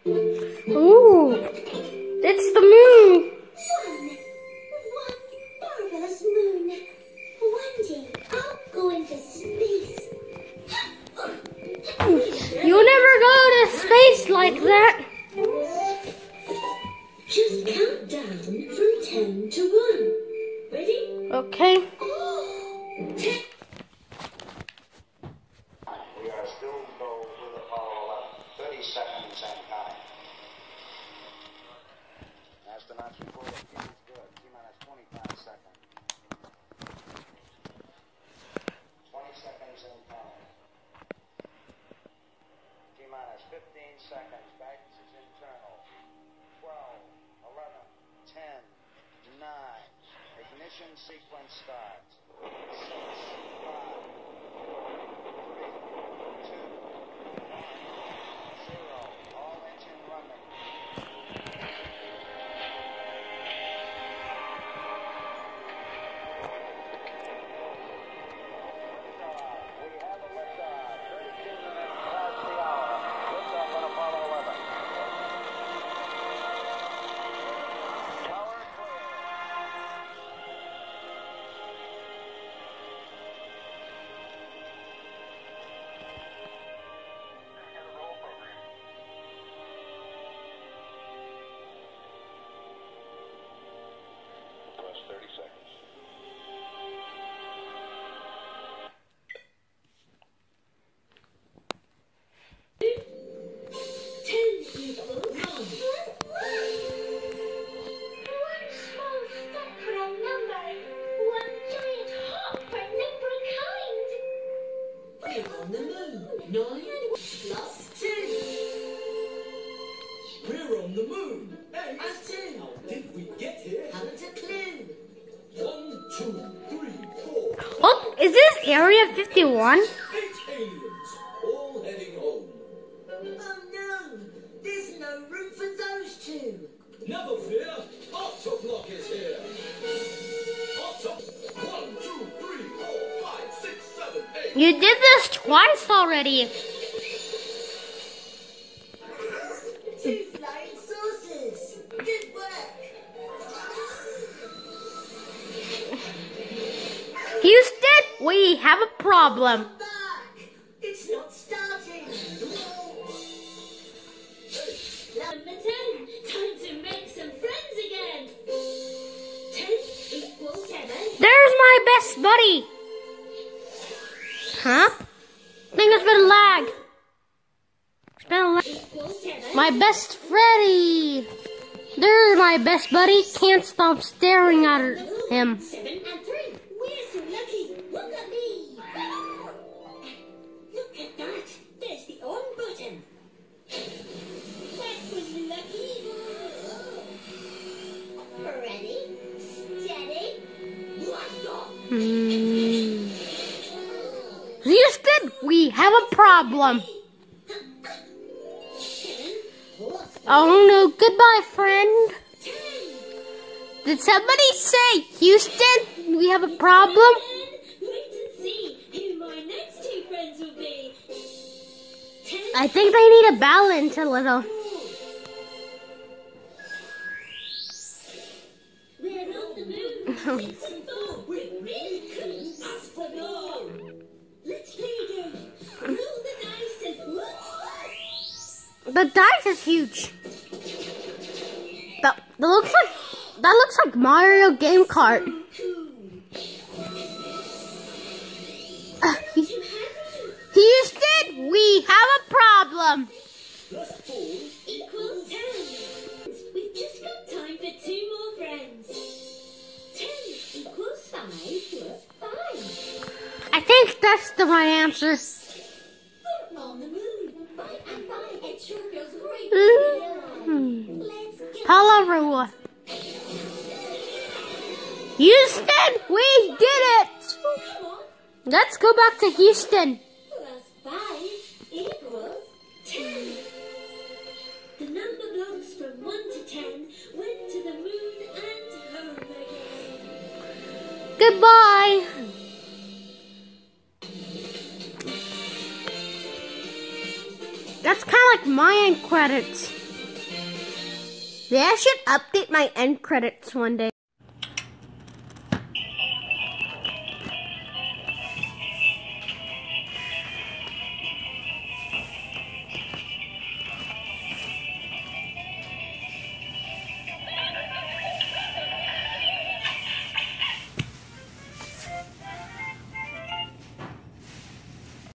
Ooh, it's the moon. What marvelous moon. One day I'll go into space. You never go to space like that. Just count down from 10 to 1. Ready? Okay. 10. We are still go with Apollo 11. 30 seconds and counting. Astronauts report that T is good. T-minus 25 seconds. 20 seconds and counting. T-minus 15 seconds. Guidance is internal. 12, 11, 10, 9. Ignition sequence starts. 6, 5, 4, 3, 2, 0. All engine running. We have a liftoff. 32 minutes past the hour. Liftoff on Apollo 11. Power clear. Plus 30 seconds. One small step for a number, one giant hop for number kind. We're on the moon. 9 plus 10. We're on the moon. Hey, Plus 10. how did we get here? Haven't a clue. 1, 2, 3, 4, Oh, is this Area 51? 8 aliens, all heading home. Oh no, there's no room for those two. Never fear, Octoblock is here. Octoblock. 1, 2, 3, 4, 5, 6, 7, 8. You did this twice already. Two flying saucers. Good work. Houston, we have a problem. Back. It's not starting. Number 10. Time to make some friends again. 10 equals 7. There's my best buddy. Huh? I think it's been a lag. It's been a lag. Equals 7. My best Freddy. There's my best buddy. Can't stop staring at him. 7 and 3. We're so lucky. Look at me. Look at that. There's the on button. That was lucky. Ready? Steady? Blast off. Houston, we have a problem. 7. Horse. Oh no, goodbye, friend. 10. Did somebody say, Houston, we have a problem? Wait and see who my next two friends will be. 10. I think they need to balance a little. We're on the moon. It's a ball. We really couldn't ask for more. Let's play again. Roll the dice and The dice is huge. That looks like Mario Game Kart. Houston, we have a problem. Plus 4, equals 10. We've just got time for 2 more friends. 10 equals 5 plus 5. I think that's the right answer. We're on the moon. Bye and bye. It sure feels great to be alive. Let's get Palarua. Houston, we did it. Come on. Let's go back to Houston. Plus 5 equals 10. The number blocks from 1 to 10 went to the moon and home again. Goodbye. That's kind of like my end credits. Maybe I should update my end credits one day.